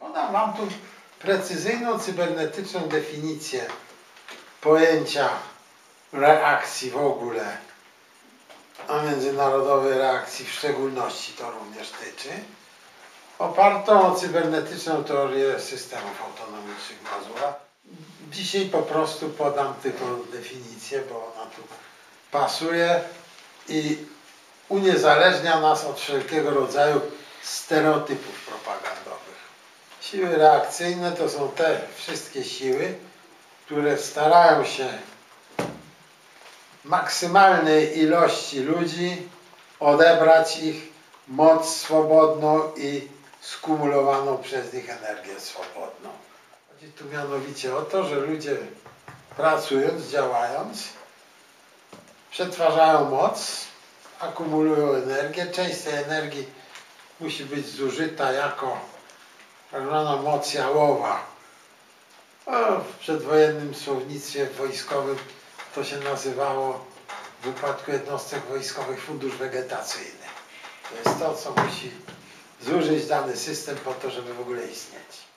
Podam Wam tu precyzyjną cybernetyczną definicję pojęcia reakcji w ogóle, a międzynarodowej reakcji w szczególności to również tyczy, opartą o cybernetyczną teorię systemów autonomicznych Maslowa. Dzisiaj po prostu podam tylko definicję, bo ona tu pasuje i uniezależnia nas od wszelkiego rodzaju stereotypów propagandowych. Siły reakcyjne to są te wszystkie siły, które starają się maksymalnej ilości ludzi odebrać ich moc swobodną i skumulowaną przez nich energię swobodną. Chodzi tu mianowicie o to, że ludzie pracując, działając, przetwarzają moc, akumulują energię. Część tej energii musi być zużyta jako tak zwana moc jałowa. W przedwojennym słownictwie wojskowym to się nazywało w wypadku jednostek wojskowych fundusz wegetacyjny. To jest to, co musi zużyć dany system po to, żeby w ogóle istnieć.